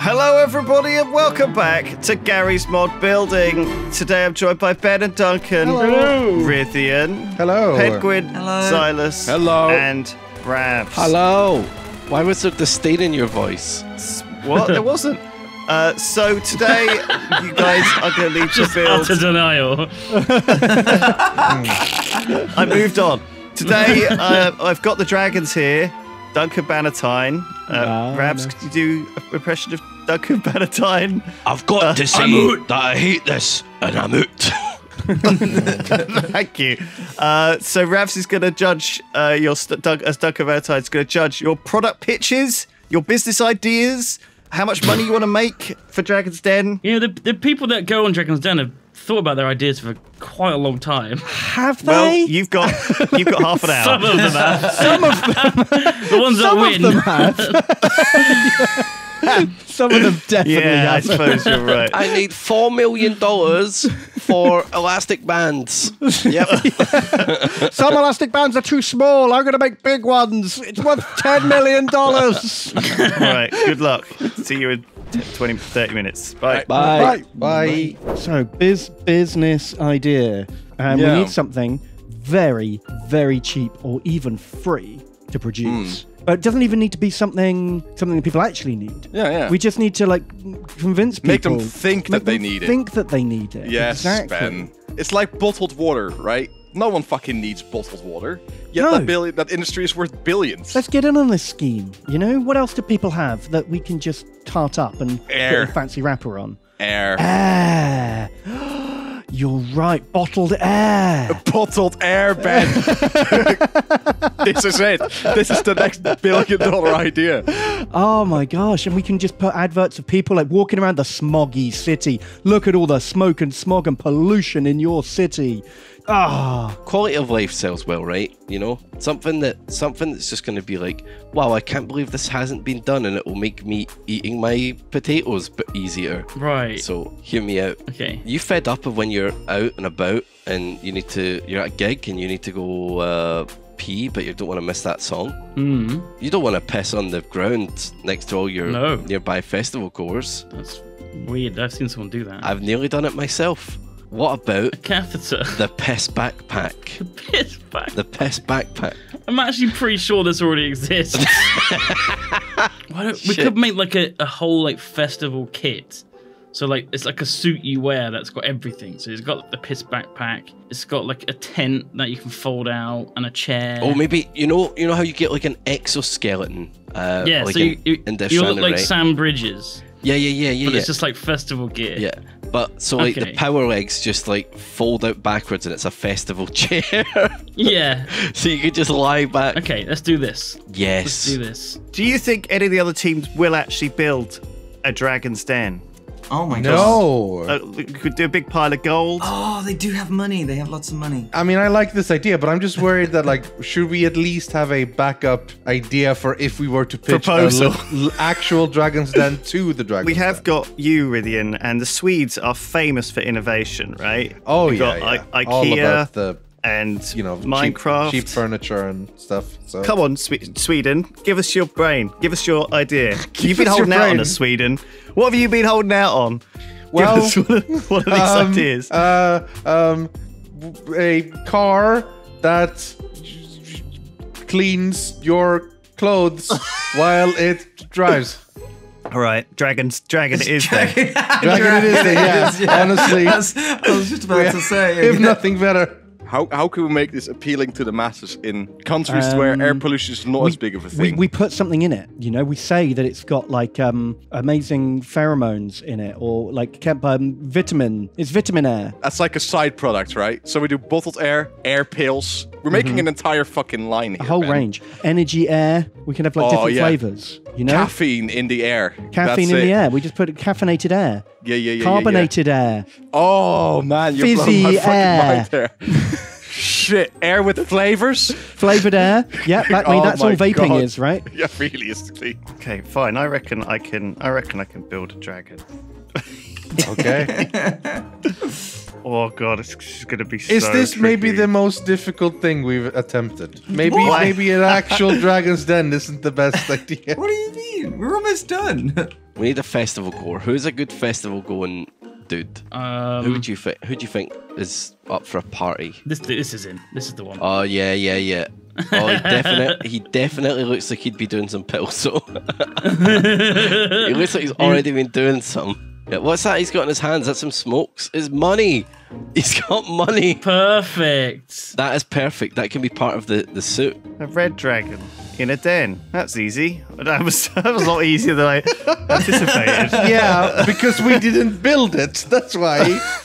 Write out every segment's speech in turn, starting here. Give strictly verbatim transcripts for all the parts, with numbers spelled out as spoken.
Hello everybody and welcome back to Gary's Mod Building. Today I'm joined by Ben and Duncan. Hello. Rithian. Hello. Pedguin. Hello. Silas. Hello. And Rabs. Hello. Why was there disdain in your voice? What? There wasn't. Uh, so today you guys are going to need to build... Utter denial. I moved on. Today uh, I've got the dragons here. Duncan Bannatyne. Uh, Oh, Rabs, nice. could you do an impression of Duncan Bannatyne? I've got Uh, to say that I hate this, and I'm out. Thank you. Uh, so Rabs is going to judge uh, your st- Doug, as Duncan Bannatyne is going to judge your product pitches, your business ideas, how much money you want to make for Dragon's Den. You know, the, the people that go on Dragon's Den have thought about their ideas for quite a long time. Have they? Well, you've got you've got half an hour. Some of them have. Some of them. The ones Some that of win. them have. Some of them definitely Yeah, I have. suppose you're right. I need four million dollars for elastic bands. Yep. Some elastic bands are too small. I'm going to make big ones. It's worth ten million dollars. Right, good luck. See you in t- twenty, thirty minutes. Bye. Bye. Bye. So, biz business idea. And Yeah. we need something very, very cheap or even free to produce. Hmm. But it doesn't even need to be something something that people actually need. Yeah, yeah. We just need to like convince people. Make them think make that they them need it. Think that they need it. Yes, exactly. Ben. It's like bottled water, right? No one fucking needs bottled water. Yet No. that, billion, that industry is worth billions. Let's get in on this scheme. You know, what else do people have that we can just tart up and Air. put a fancy wrapper on? Air. Air. You're right, bottled air. Bottled air, Ben. This is it. This is the next billion dollar idea. Oh my gosh, and we can just put adverts of people like walking around the smoggy city. Look at all the smoke and smog and pollution in your city. Ah, Quality of life sells well, right? You know, something that something that's just going to be like, wow, I can't believe this hasn't been done, and it will make me eating my potatoes but easier. Right. So hear me out. Okay. You fed up of when you're out and about and you need to, you're at a gig and you need to go uh, pee, but you don't want to miss that song. Hmm. You don't want to piss on the ground next to all your No. nearby festival goers. That's weird. I've seen someone do that. I've nearly done it myself. What about A catheter. the piss backpack? Piss back. The piss backpack. I'm actually pretty sure this already exists. Why don't, we Shit. could make like a, a whole like festival kit. So like it's like a suit you wear that's got everything. So it's got the piss backpack. It's got like a tent that you can fold out and a chair. Oh, maybe you know, you know how you get like an exoskeleton. Uh, yeah. like so in, you you, in Death you look Stranding, like right? Sam Bridges, Yeah, yeah, yeah, yeah, but yeah. it's just like festival gear. Yeah, but so like Okay. the power legs just like fold out backwards and it's a festival chair. Yeah. So you could just lie back. Okay. Let's do this. Let's Yes. do this. Do you think any of the other teams will actually build a Dragon's Den? Oh my god. no. Uh, we could do a big pile of gold. Oh, they do have money. They have lots of money. I mean, I like this idea, but I'm just worried that, like, should we at least have a backup idea for if we were to pitch Proposal. a l- l- actual Dragon's Den to the Dragon's We have Den? got you, Rithian, and the Swedes are famous for innovation, right? Oh, We've yeah, got yeah. I- All IKEA about the, and you know, cheap- Minecraft. cheap, furniture and stuff. So. Come on, Swe- Sweden, give us your brain. Give us your idea. You've been us your holding out on brain. us, Sweden. What have you been holding out on? Well, give us one of, one of these Um, ideas. Uh, um, w- a car that cleans your clothes while it drives. All right, dragons, dragon it is then. Dragon it is, then, yeah. Honestly, That's, I was just about to say. if nothing better. How how can we make this appealing to the masses in countries where Um, air pollution is not as big of a We, thing? we put something in it, you know. We say that it's got like um, amazing pheromones in it, or like kept, um, vitamin. It's vitamin air. That's like a side product, right? So we do bottled air, air pills. We're making an entire fucking line here. A whole Ben. range. Energy air. We can have like Oh, different yeah. flavors. You know, Caffeine in the air. caffeine That's in it. the air. We just put caffeinated air, Yeah, yeah, yeah, yeah, yeah. carbonated air. Oh man, you're Fizzy blowing my fucking air. mind there. Shit, air with flavors. Flavored air. Yeah, that, I mean Oh that's all my vaping God. is, right? Yeah, really is. Clean. Okay, fine. I reckon I can. I reckon I can build a dragon. Okay. Oh god, it's, it's gonna be. Is so this maybe tricky. the most difficult thing we've attempted? Maybe Why? maybe an actual dragon's den isn't the best idea. What do you mean? We're almost done. We need a festival goer. Who's a good festival going dude? Um, Who would you think? Who do you think is up for a party? This this is in. This is the one. Oh yeah, yeah, yeah. Oh, he definitely, he definitely looks like he'd be doing some pills. So he looks like he's already been doing some. Yeah, what's that he's got in his hands? That's some smokes. It's money. He's got money. Perfect. That is perfect. That can be part of the the suit. A red dragon in a den. That's easy. That was that was a lot easier than I anticipated. Yeah, because we didn't build it. That's why.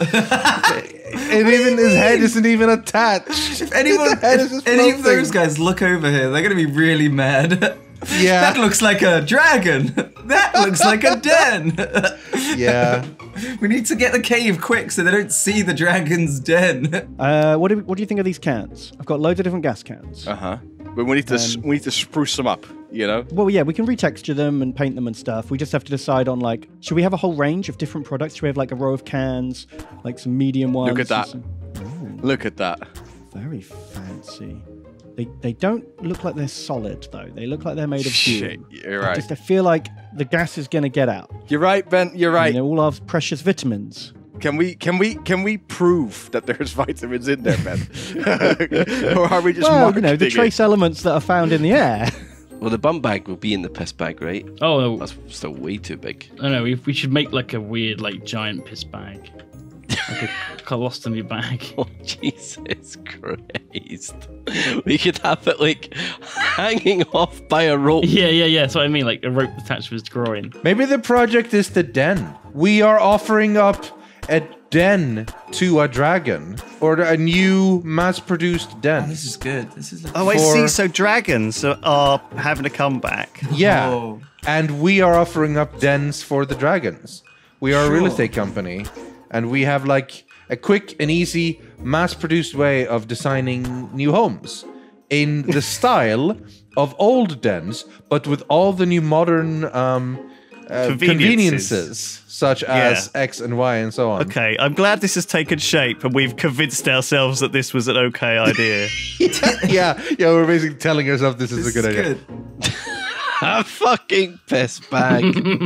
And even his head isn't even attached. If anyone, The head is if just any of floating. those guys look over here, they're gonna be really mad. Yeah. That looks like a dragon. That looks like a den. Yeah. We need to get the cave quick so they don't see the dragon's den. Uh, what do what do you think of these cans? I've got loads of different gas cans. Uh huh. But we need to s Um, we need to spruce them up. You know. Well, yeah, we can retexture them and paint them and stuff. We just have to decide on like, should we have a whole range of different products? Should we have like a row of cans, like some medium ones? Look at that. and some- Look at that. Very fancy. They they don't look like they're solid though. They look like they're made of Shit, goo. you're I right. Just I feel like the gas is gonna get out. You're right, Ben. You're right. You know, all our precious vitamins. Can we can we can we prove that there's vitamins in there, Ben? Or are we just Well, you know, the marketing trace elements that are found in the air. Well, the bum bag will be in the piss bag, right? Oh, That's still way too big. I don't know. We, we should make like a weird, like giant piss bag, like a colostomy bag. Oh, Jesus Christ. We could have it like hanging off by a rope. Yeah, yeah, yeah. That's what I mean. Like a rope attached to his groin. Maybe the project is the den. We are offering up a den to a dragon, or a new mass-produced den. This is good. This is. Oh, I For- see. So dragons are, are having a comeback. Yeah. Oh. And we are offering up dens for the dragons. We are a real Sure. estate company, and we have like a quick and easy mass-produced way of designing new homes in the style of old dens, but with all the new modern um, uh, Conveniences. conveniences, such as Yeah. X and Y and so on. Okay, I'm glad this has taken shape and we've convinced ourselves that this was an okay idea. yeah, yeah, we're basically telling ourselves this is This a good is idea. good. A fucking piss bag.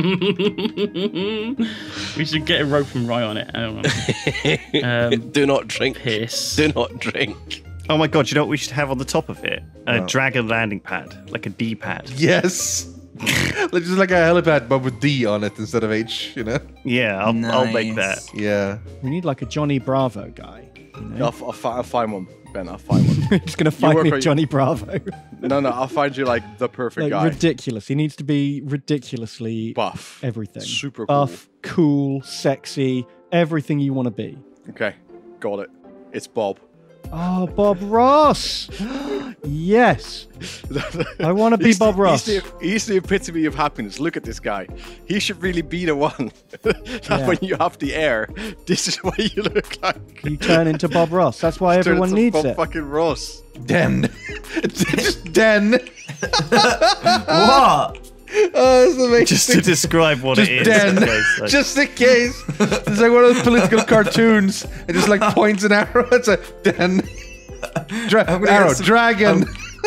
We should get a rope and rye on it. I don't know. Um, Do not drink. piss. Do not drink. Oh my god, you know what we should have on the top of it? A dragon landing pad, like a D-pad. Yes. Like, just like a helipad, but with D on it instead of H, you know? Yeah, I'll, I'll make that. Nice. Yeah. We need like a Johnny Bravo guy. You know? I'll, I'll, fi- I'll find one, Ben. I'll find one. He's gonna find work me for- a Johnny Bravo. No, no, I'll find you like the perfect Like guy. ridiculous. He needs to be ridiculously Buff. everything. Super buff, cool, sexy, everything you want to be. Okay, got it. It's Bob. Oh, Bob Ross. Yes. I want to be He's the- Bob Ross. He's the, he's the epitome of happiness. Look at this guy. He should really be the one. That Yeah. when you have the air, this is what you look like. You turn into Bob Ross. That's why Turn everyone into needs Bob it. fucking Ross. Den. Just den. What? Oh, that's amazing. Just to describe what Just it is. den. Okay, so- Just in case. It's like one of those political cartoons. It just like points an arrow. It's a den. Dra- I'm gonna arrow. get some- dragon.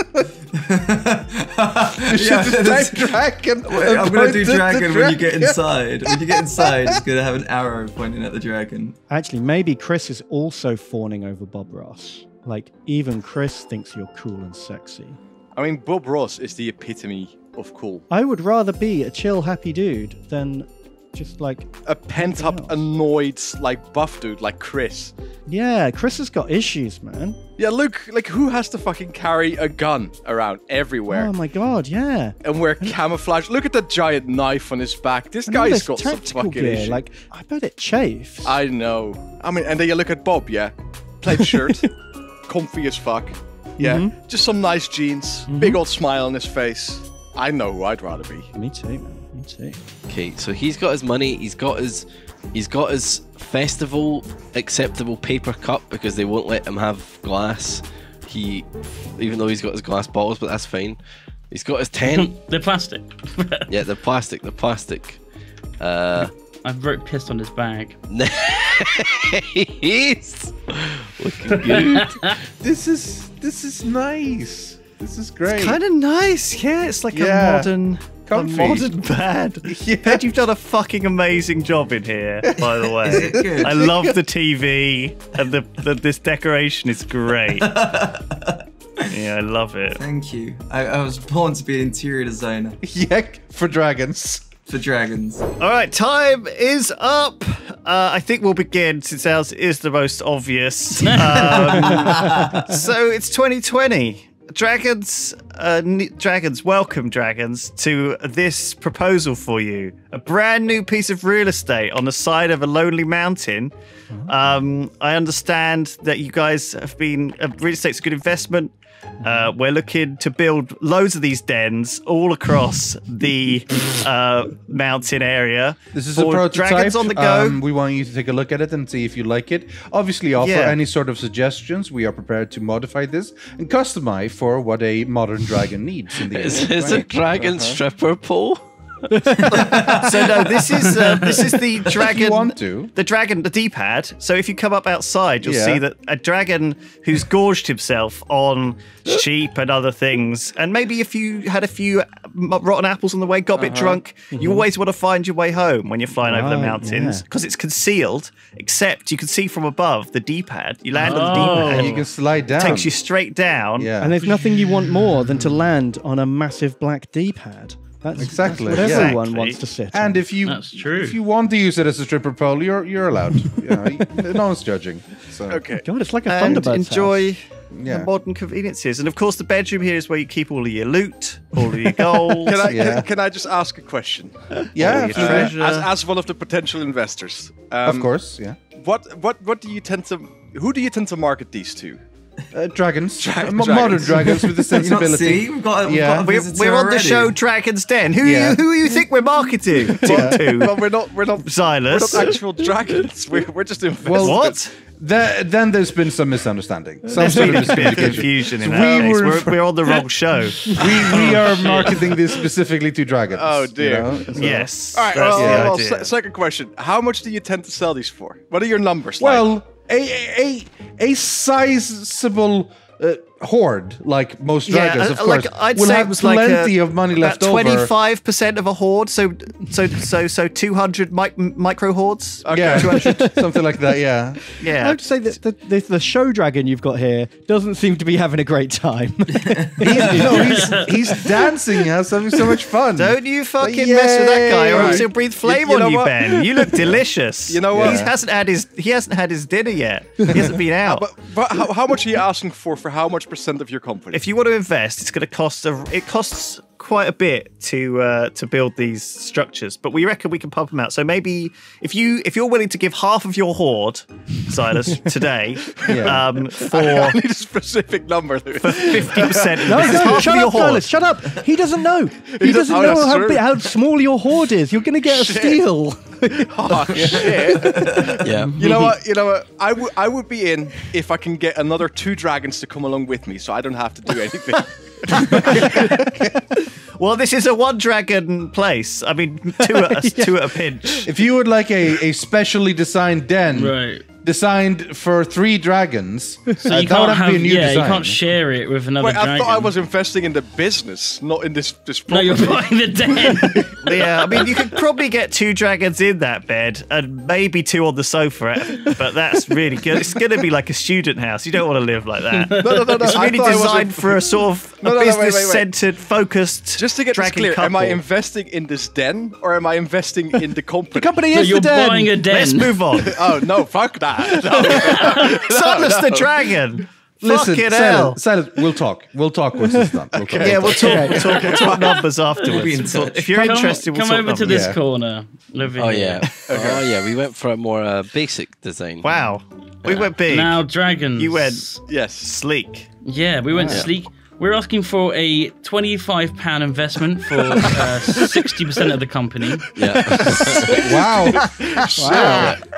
you should Yeah, just that's- type dragon. Wait, I'm gonna do Point at the dragon when you get dragon. inside. When you get inside, it's gonna have an arrow pointing at the dragon. Actually, maybe Chris is also fawning over Bob Ross. Like, even Chris thinks you're cool and sexy. I mean, Bob Ross is the epitome of cool. I would rather be a chill, happy dude than just like, A pent up, else. annoyed, like buff dude like Chris. yeah, Chris has got issues, man. Yeah, look, like who has to fucking carry a gun around everywhere Oh my god, yeah. and wear camouflage? Look at that giant knife on his back. This And all guy's this got some tactical fucking gear, issues. like, I bet it chafes. I know. I mean, and then you look at Bob, yeah, plaid shirt, comfy as fuck. Yeah, Mm-hmm. just some nice jeans, big old smile on his face. I know who I'd rather be. Me too, man. Me too. Okay, so he's got his money. He's got his, he's got his festival acceptable paper cup because they won't let him have glass. He, even though he's got his glass bottles, but that's fine. He's got his tent. They're plastic. Yeah, the plastic, the plastic. Uh, I've wrote pissed on his bag. He's looking good. This is this is nice. This is great. Kind of nice, yeah. It's like Yeah. a modern, a Comfy. modern bed. Yeah. Ped, you've done a fucking amazing job in here, by the way. it good? I love the T V and the, the this decoration is great. Yeah, I love it. Thank you. I, I was born to be an interior designer Yeah, for dragons. for dragons. All right, time is up. Uh, I think we'll begin since ours is the most obvious. Um, so it's twenty twenty. Dragons, uh, n- dragons, welcome dragons to this proposal for you. A brand new piece of real estate on the side of a lonely mountain. Um, I understand that you guys have been, uh, real estate's a good investment. Uh, we're looking to build loads of these dens all across the uh, mountain area. This is a for prototype. Dragons on the go. Um, we want you to take a look at it and see if you like it. Obviously, offer Yeah. any sort of suggestions. We are prepared to modify this and customize for what a modern dragon needs. In the Is, end. is a Right. dragon stripper pole? So no, this is uh, this is the dragon. you want to. The dragon, the D-pad. So if you come up outside, you'll Yeah. see that a dragon who's gorged himself on sheep and other things, and maybe if you had a few m- rotten apples on the way, got a bit drunk, you always want to find your way home when you're flying over the Right, mountains yeah. because it's concealed. Except you can see from above the D-pad. You land on the Oh. D-pad, You can slide down. takes you straight down. Yeah. And there's nothing you want more than to land on a massive black D-pad. That's Exactly, That's what yeah. everyone Exactly. wants to sit And on. if you That's true. if you want to use it as a stripper pole, you're you're allowed. You know, no one's judging. So Okay. God, it's like a And Thunderbird. enjoy Yeah. the modern conveniences. And of course, the bedroom here is where you keep all of your loot, all of your gold. Can I, Yeah. can, can I just ask a question? yeah, all your absolutely. treasure. As, as one of the potential investors, um, Of course, yeah. What what what do you tend to? Who do you tend to market these to? Uh, dragons, Dra- Uh, mo- dragons. modern dragons with the You not sensibility. see? We've got, a- we've Yeah. got a We're, visitor we're on the already. show Dragon's Den. Who Yeah. you who you think we're marketing to? Well, we're not. We're not. Silas. We're not actual dragons. We're, we're just investors. Well, What? Th- then there's been some misunderstanding. Some There's sort been of a bit of miscommunication. confusion in So that we case. were- We're, we're on the wrong show. we we are marketing this specifically to dragons. Oh, you dear. know? So- Yes. All right. that's Well, the well, idea. se- second question: how much do you tend to sell these for? What are your numbers? like? Well, a a a sizable uh, horde, like most dragons, uh, of course, like I'd will say have it was like plenty a- of money about left over. twenty-five percent of a horde. So so so so two hundred mic- micro hordes. Yeah, something like that. Yeah. I Yeah. have to say that the, the, the show dragon you've got here doesn't seem to be having a great time. He's, no, he's he's dancing. He's having so much fun. Don't you fucking mess with that guy, or else Right. he'll breathe flame You- you know on you, what? Ben. You look delicious. You know He what? hasn't had his he hasn't had his dinner yet. He hasn't been out. But, but how, how much are you asking for for how much percent of your company? If you want to invest, it's going to cost a, it costs quite a bit to uh, to build these structures, but we reckon we can pump them out. So maybe if you if you're willing to give half of your horde, Silas, today, Yeah. um, I for need a specific number. fifty percent, No, this is no, half shut of your up, horde. Silas, shut up. He doesn't know. He, doesn't- doesn't oh, know that's how, true. big, how small your horde is. You're going to get a steal. Oh shit! Yeah. You know what? You know what? I would I would be in if I can get another two dragons to come along with me, so I don't have to do anything. Well, this is a one dragon place. I mean, two at a, two at a pinch. If you would like a, a specially designed den Right. designed for three dragons, So uh, you that would can't have to have, be a new yeah, design. you can't share it with another Wait, I dragon. thought I was investing in the business, not in this this No, property. you're buying the den. Yeah, I mean, you could probably get two dragons in that bed and maybe two on the sofa, but that's really good. It's going to be like a student house. You don't want to live like that. no, no, no, no. It's I really thought I was designed in- for a sort of No, no, no, wait, wait, wait. business-centered, focused Just to get this dragon clear, couple. am I investing in this den or am I investing in the company? The company No, is you're the den. buying a den. Let's move on. Oh no, fuck that. No. Silas the dragon. Listen, Fucking hell. Silent, Silent, we'll talk. We'll talk once it's done. We'll talk. Yeah, we'll talk, we'll talk, we'll talk numbers afterwards. be in We'll talk- touch. if you're come interested, we'll come talk over to numbers. this Yeah. corner. Live in Oh here. yeah. Oh yeah. We went for a more uh, basic design. Wow. We went big. Now dragons. You went Yes. sleek. Yeah, we went sleek. We're asking for a twenty-five pound investment for uh, sixty percent of the company. Yeah. Wow. wow.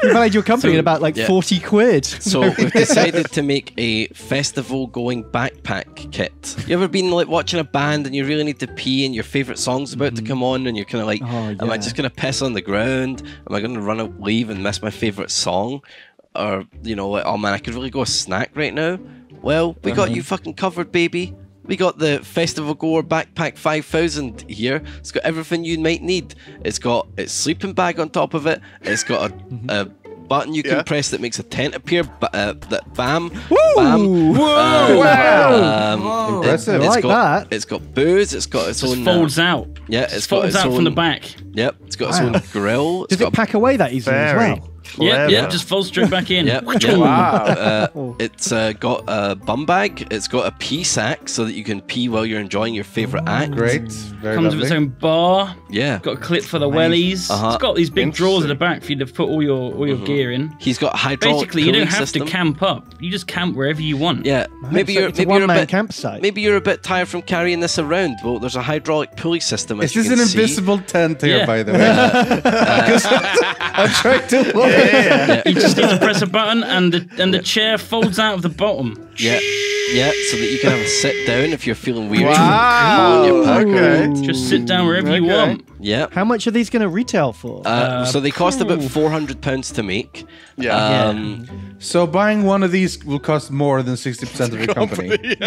You valued your company So- at about like yeah. forty quid. So we've decided to make a festival-going backpack kit. You ever been like watching a band and you really need to pee and your favorite song's about to come on and you're kind of like, Oh, am I yeah. just gonna piss on the ground? Am I gonna run out, leave and miss my favorite song? Or you know, like, oh man, I could really go a snack right now. Well, we got you fucking covered, baby. We got the Festival Goer Backpack five thousand here. It's got everything you might need. It's got its sleeping bag on top of it. It's got a, a button you can Yeah. press that makes a tent appear. But uh, that bam, Woo! bam. Whoa! Wow. Um, Impressive. I it's like got, that. It's got booze. It's got its Just own. uh, folds out. yeah, Just it's got folds its out own. from the back. Yep, it's got its Wow. own grill. It's Does it got pack away that easily as Very well? Yeah, clever. yeah, just folds straight back in. Yep, yep. Wow. Uh, it's uh, got a bum bag. It's got a pee sack so that you can pee while you're enjoying your favorite act. Great. Very Comes lovely. with its own bar. Yeah. Got a clip for the wellies. Uh-huh. It's got these big drawers at the back for you to put all your all your gear in. He's got a hydraulic Basically, you don't pulley have system. to camp up. You just camp wherever you want. Yeah, maybe It's a- you're it's a maybe you're a one-man bit campsite. maybe you're a bit tired from carrying this around. Well, there's a hydraulic pulley system. As Is you this can an see. invisible tent here, Yeah. by the way? Because I'm trying to look. Yeah. You just need to press a button, and the and the chair folds out of the bottom. Yeah, yeah, so that you can have a sit down if you're feeling weary. Wow. On your pack. Okay. Just sit down wherever you Okay. want. Yeah. How much are these going to retail for? Uh, so they cost about phew. four hundred pounds to make. Yeah. Um, So buying one of these will cost more than sixty percent of your company.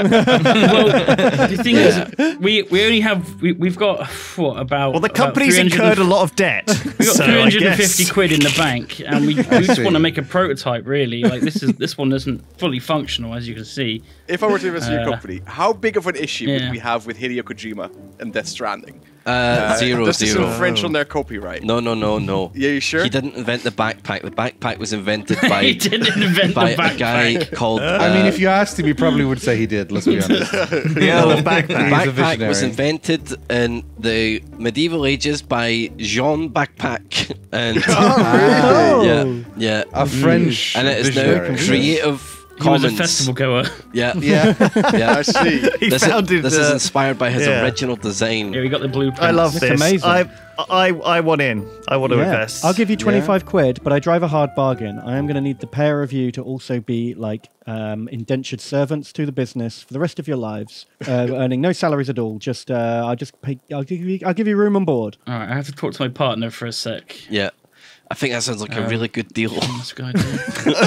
Well, the thing is, we we only have we, we've got what about Well, the about company's 300 incurred a lot of debt. We got so three I hundred and fifty guess- quid in the bank, and we, we just see. want to make a prototype. Really, like this is this one isn't fully functional, as you can see. If I were to invest in your Uh, company, how big of an issue yeah. would we have with Hideo Kojima and Death Stranding? uh, zero, Does this zero. infringe on their copyright? No, no, no, no. Yeah, you sure? He didn't invent the backpack. The backpack was invented by he didn't invent by the a guy backpack. called. I mean, uh, if you asked him, he probably would say he did. Let's be honest. The Earl of The Backpack. He's a backpack was visionary. invented in the medieval ages by Jean Backpack, and oh, yeah, yeah, A French and it is now visionary. Creative He was a Commons. festival goer. Yeah, Yeah. yeah. I see. He This, founded. is, this uh, is inspired by his yeah. original design. Yeah, we got the blueprint. I love It's this. amazing. I, I, I want in. I want to Yeah. invest. I'll give you twenty-five quid, but I drive a hard bargain. I am going to need the pair of you to also be like um, indentured servants to the business for the rest of your lives, uh, earning no salaries at all. Just uh, I'll just pay. I'll give you. I'll give you room on board. All right, I have to talk to my partner for a sec. Yeah, I think that sounds like a Um, really good deal. What's a good idea?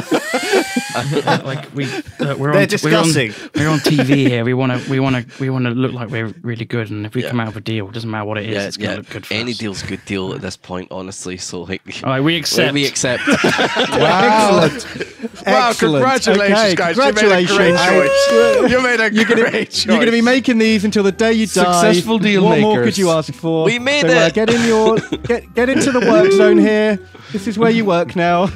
Uh, like we, uh, we're They're on, discussing. We're on, we're on T V here. We want to, we want to, we want to look like we're really good. And if we Yeah. come out of a deal, it doesn't matter what it is, Yeah, it's gonna yeah. look good for Any us. deal's a good deal at this point, honestly. So like, All right, we accept. we accept. Wow. Wow, Excellent. congratulations, Okay, guys. congratulations. You made a great choice. You made a You're gonna, great choice. you're going to be making these until the day you die. Successful deal What more makers. could you ask for? We made so, Uh, it. get in your get get into the work zone here. This is where you work now.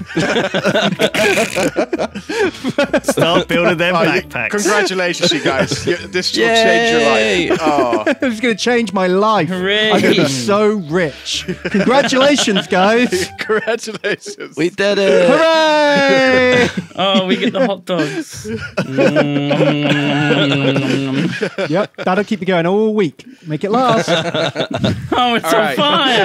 Start building them Oh, you- backpacks. Congratulations, you guys. You, this will change your Yay. life. Oh. It's going to change my life. Hooray. I'm going to be so rich. Congratulations, guys. Congratulations. We did it. Hooray! Oh, we get the hot dogs. Mm. Yep, that'll keep you going all week. Make it last. Oh, it's All on right.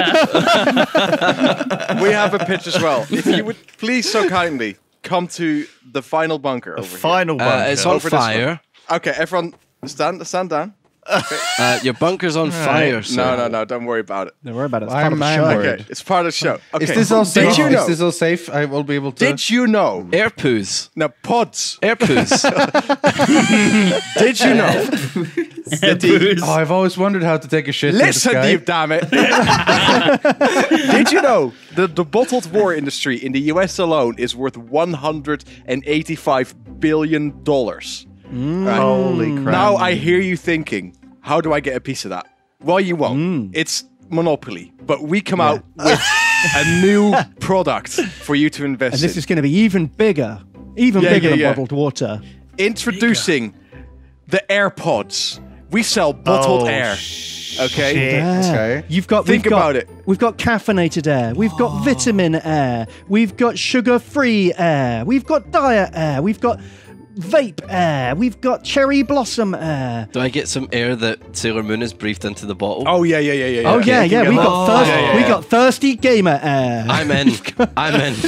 fire. We have a pitch as well. If you would please so kindly come to the final bunker over here. Final bunker. Uh, it's on Over this one. fire. Okay, everyone stand stand down. Uh, your bunker's on fire. So. No, no, no, don't worry about it. Don't worry about it. It's I'm- part of the I'm show. worried. Okay, it's part of the show. Okay. Is this all Did safe? you know? Is this all safe? I will be able to. Did you know? Air poos. Now, pods. Air poos. Did you know? Booze. Oh, I've always wondered how to take a shit. through the Listen, sky. deep, damn it. Did you know that the bottled water industry in the U S alone is worth one hundred eighty-five billion dollars? Holy crap. Now I hear you thinking, how do I get a piece of that? Well, you won't. It's monopoly. But we come out with a new product for you to invest And this in. is going to be even bigger. Even Yeah, bigger yeah, than yeah. bottled water. Introducing the AirPods. We sell bottled Oh, air. Okay? shit. Yeah. Okay. You've got Think we've got, about it. We've got caffeinated air. We've got vitamin air. We've got sugar-free air. We've got diet air. We've got vape air. We've got cherry blossom air. Do I get some air that Sailor Moon has breathed into the bottle? Oh, yeah, yeah, yeah, yeah. Oh yeah, You yeah. can We get- got Oh, thirsty. yeah, yeah, We yeah. got thirsty gamer air. I'm in. I'm in.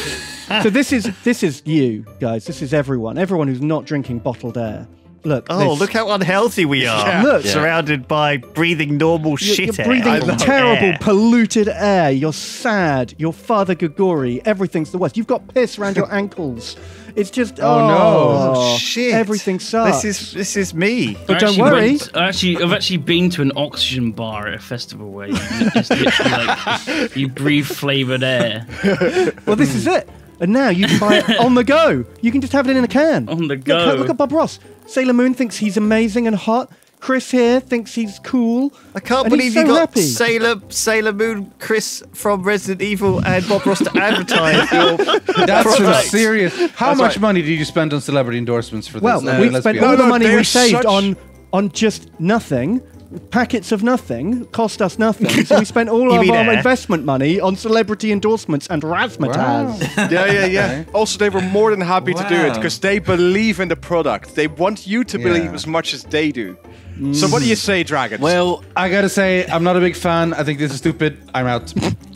So this is this is you guys. This is everyone. Everyone who's not drinking bottled air. Look. Oh, this- look how unhealthy we are. Yeah. Look. Yeah. Surrounded by breathing normal You're, shit you're air. breathing I love terrible, air. polluted air. You're sad. You're Father Gregori. Everything's the worst. You've got piss around your ankles. It's just Oh, no. oh, Oh, shit. Everything sucks. This is this is me. But I don't actually worry. went- I actually, I've actually been to an oxygen bar at a festival where you just literally like you breathe flavored air Well, this is it. And now you can buy it on the go. You can just have it in a can. on the Look, go. look at Bob Ross. Sailor Moon thinks he's amazing and hot. Chris here thinks he's cool. I can't And believe he's you so got happy. Sailor Sailor Moon, Chris from Resident Evil, and Bob Ross to advertise your That's some product. serious. How That's much right. money did you spend on celebrity endorsements for this? Well, Uh, we let's spent be all honest. the No, no, money we they're saved such- on on just nothing. Packets of nothing cost us nothing. So we spent all You of mean our air? investment money on celebrity endorsements and razzmatazz. Yeah, yeah, yeah. Also, they were more than happy to do it Wow. because they believe in the product. They want you to believe Yeah. as much as they do. So, what do you say, Dragons? Well, I gotta say, I'm not a big fan. I think this is stupid. I'm out.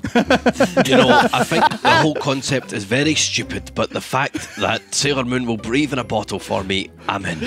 you know, I think the whole concept is very stupid, but the fact that Sailor Moon will breathe in a bottle for me, I'm in.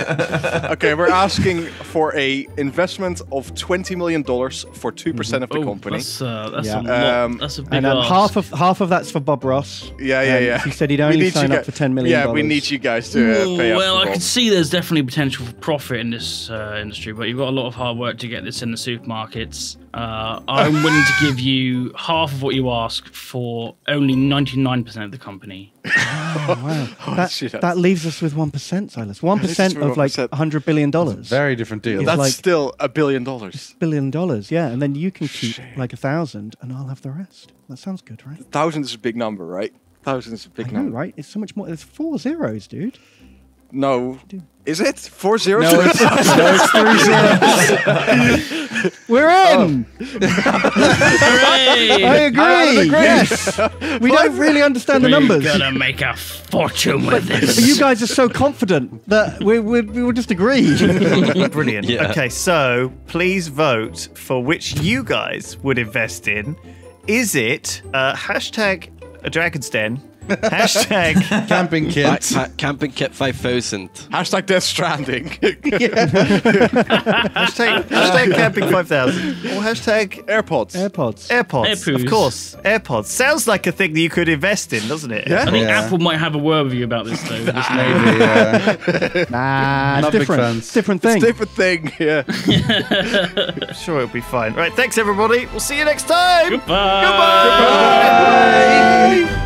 okay, we're asking for a investment of twenty million dollars for two percent of the Oh, company. That's, uh, that's Yeah. a lot. Um, That's a big And um, ask. half of half of that's for Bob Ross. Yeah, yeah, Um, yeah. He said he'd We only need sign you up gu- for ten million. Yeah, we need you guys to uh, pay up. Well, for I Bob. can see there's definitely potential for profit in this uh, industry, but you've got a lot of hard work to get this in the supermarkets. Uh, I'm willing to give you half of what you ask for only ninety-nine percent of the company. Wow. That, shit. that leaves us with one percent, Silas. One percent with of like one percent. a hundred billion dollars. Very different deal. It's That's like- still a billion dollars. Billion dollars, yeah. And then you can keep like a thousand, and I'll have the rest. That sounds good, right? Thousand is a big number, right? Thousand is a big I know, number. right? It's so much more. There's four zeros, dude. No. Is it? Four zeros? No, it's, no, it's three zeros. We're in. Hooray! I agree. Yes. We don't really understand the We're numbers. gonna make a fortune with But this. you guys are so confident that we we, we will just agree. Brilliant. Yeah. Okay, so please vote for which you guys would invest in. Is it uh, hashtag a Dragon's Den? Hashtag Camping kit. Backpack Camping Kit five thousand. Hashtag Death Stranding. hashtag, hashtag camping five thousand or hashtag AirPods. AirPods. AirPods. Airpoos. Of course, AirPods sounds like a thing that you could invest in, doesn't it? Yeah. I think Yeah. Apple might have a word with you about this though. This Maybe, yeah. Nah, Not it's big different. fans. It's different thing. Different thing. Yeah. I'm sure it'll be fine. Right, thanks everybody. We'll see you next time. Goodbye. Goodbye.